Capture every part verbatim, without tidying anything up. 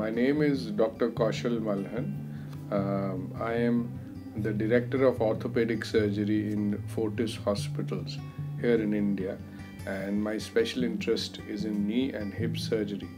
my name is Doctor Kaushal Malhan. Um, I am the Director of Orthopedic Surgery in Fortis Hospitals here in India, and my special interest is in knee and hip surgery.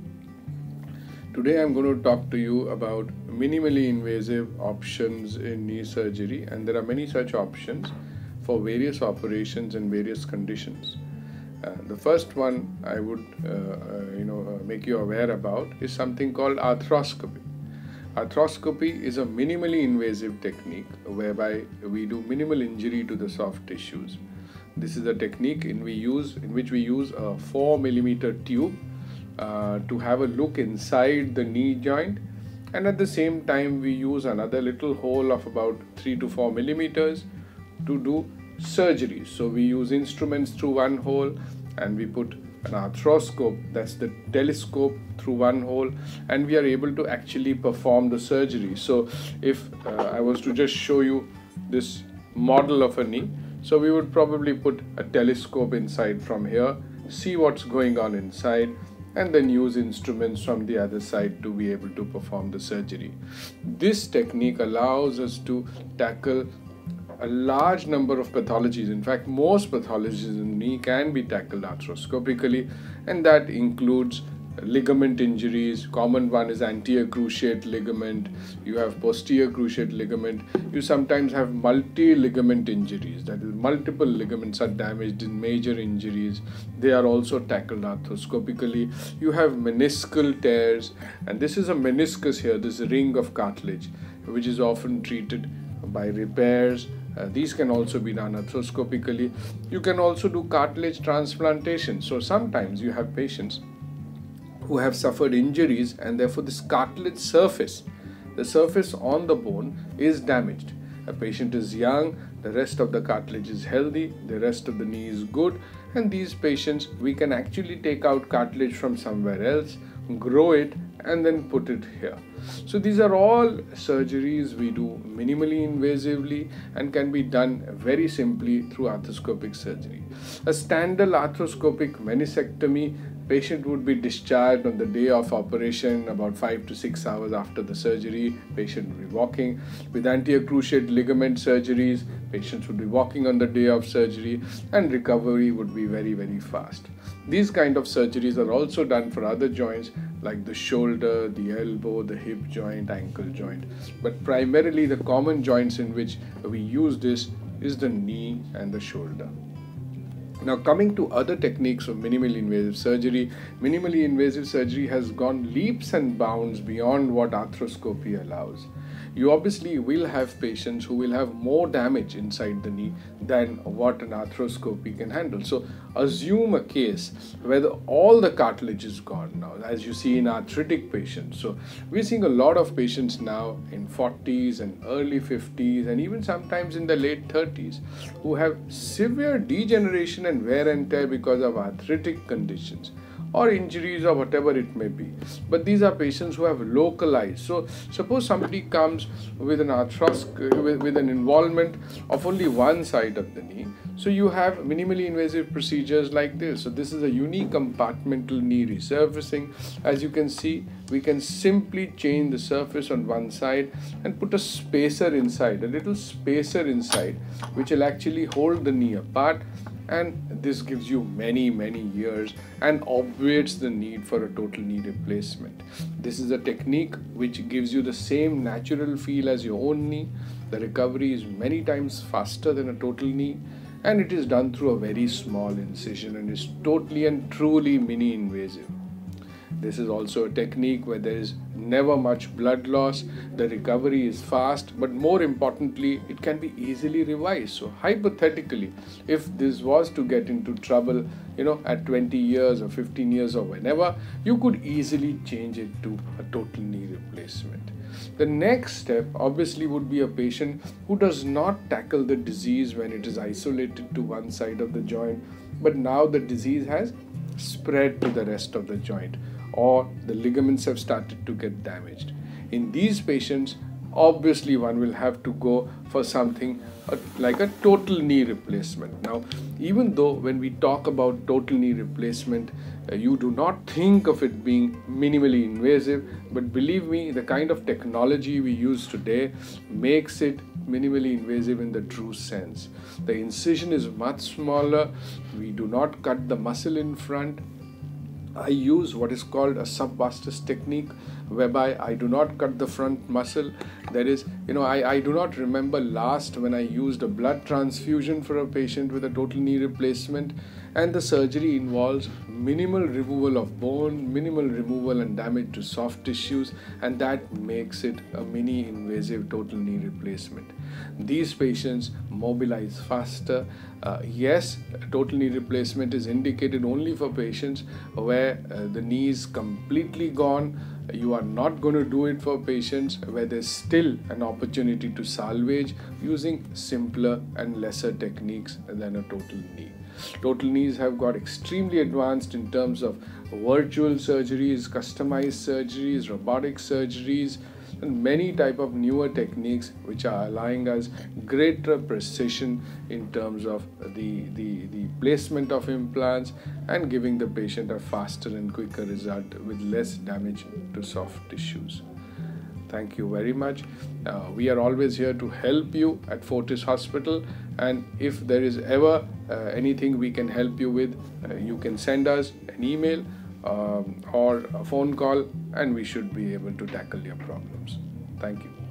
Today I'm going to talk to you about minimally invasive options in knee surgery, and there are many such options for various operations and various conditions. Uh, the first one I would uh, uh, you know, uh, make you aware about is something called arthroscopy. Arthroscopy is a minimally invasive technique whereby we do minimal injury to the soft tissues. This is a technique in, we use, in which we use a four millimeter tube uh, to have a look inside the knee joint, and at the same time we use another little hole of about three to four millimeters to do surgery. So we use instruments through one hole and we put an arthroscope, that's the telescope, through one hole, and we are able to actually perform the surgery. So if uh, I was to just show you this model of a knee, so we would probably put a telescope inside from here, see what's going on inside, and then use instruments from the other side to be able to perform the surgery. This technique allows us to tackle a large number of pathologies. In fact, most pathologies in the knee can be tackled arthroscopically, and that includes ligament injuries. Common one is anterior cruciate ligament. You have posterior cruciate ligament. You sometimes have multi-ligament injuries, that is, multiple ligaments are damaged in major injuries. They are also tackled arthroscopically. You have meniscal tears, and this is a meniscus here, this ring of cartilage, which is often treated by repairs. Uh, these can also be done arthroscopically. You can also do cartilage transplantation. So sometimes you have patients who have suffered injuries, and therefore this cartilage surface, the surface on the bone, is damaged. A patient is young, the rest of the cartilage is healthy, the rest of the knee is good, and these patients, we can actually take out cartilage from somewhere else, grow it, and then put it here. So these are all surgeries we do minimally invasively and can be done very simply through arthroscopic surgery. A standard arthroscopic meniscectomy, patient would be discharged on the day of operation, about five to six hours after the surgery. Patient would be walking. With anterior cruciate ligament surgeries, patients would be walking on the day of surgery, and recovery would be very, very fast. These kind of surgeries are also done for other joints like the shoulder, the elbow, the hip joint, ankle joint. But primarily the common joints in which we use this is the knee and the shoulder. Now, coming to other techniques of minimally invasive surgery, minimally invasive surgery has gone leaps and bounds beyond what arthroscopy allows. You obviously will have patients who will have more damage inside the knee than what an arthroscopy can handle. So assume a case where the, all the cartilage is gone now, as you see in arthritic patients. So we're seeing a lot of patients now in forties and early fifties and even sometimes in the late thirties who have severe degeneration and wear and tear because of arthritic conditions or injuries or whatever it may be. But these are patients who have localized. So suppose somebody comes with an arthroscopy, with, with an involvement of only one side of the knee. So you have minimally invasive procedures like this. So this is a unique compartmental knee resurfacing. As you can see, we can simply change the surface on one side and put a spacer inside, a little spacer inside, which will actually hold the knee apart. And this gives you many, many years and obviates the need for a total knee replacement. This is a technique which gives you the same natural feel as your own knee. The recovery is many times faster than a total knee, and it is done through a very small incision and is totally and truly mini invasive. This is also a technique where there is never much blood loss, the recovery is fast, but more importantly, it can be easily revised. So hypothetically, if this was to get into trouble, you know, at twenty years or fifteen years or whenever, you could easily change it to a total knee replacement. The next step obviously would be a patient who does not tackle the disease when it is isolated to one side of the joint, but now the disease has spread to the rest of the joint, or the ligaments have started to get damaged. In these patients, obviously one will have to go for something uh, like a total knee replacement. Now, even though when we talk about total knee replacement, uh, you do not think of it being minimally invasive, but believe me, the kind of technology we use today makes it minimally invasive in the true sense. The incision is much smaller. We do not cut the muscle in front. I use what is called a sub-vastus technique, whereby I do not cut the front muscle. There is, you know, I, I do not remember last when I used a blood transfusion for a patient with a total knee replacement, and the surgery involves minimal removal of bone, minimal removal and damage to soft tissues, and that makes it a mini invasive total knee replacement. These patients mobilize faster. Uh, yes, total knee replacement is indicated only for patients where uh, the knee is completely gone. You are not going to do it for patients where there's still an opportunity to salvage using simpler and lesser techniques than a total knee. Total knees have got extremely advanced in terms of virtual surgeries, customized surgeries, robotic surgeries, and many type of newer techniques which are allowing us greater precision in terms of the, the, the placement of implants and giving the patient a faster and quicker result with less damage to soft tissues. Thank you very much. Uh, we are always here to help you at Fortis Hospital, and if there is ever uh, anything we can help you with, uh, you can send us an email um, or a phone call, and we should be able to tackle your problems. Thank you.